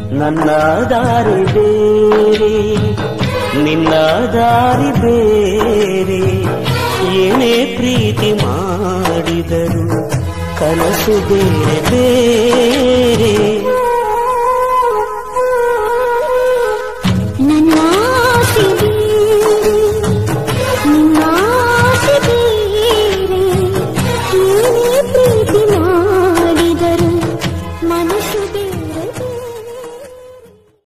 ನನ್ನ ದಾರಿ ಬೇರೆ, ನಿನ್ನ ದಾರಿ ಬೇರೆ. ಏನೇ ಪ್ರೀತಿ ಮಾಡಿದರು ಕನಸು ಬೇರೆ ಬೇರೆ.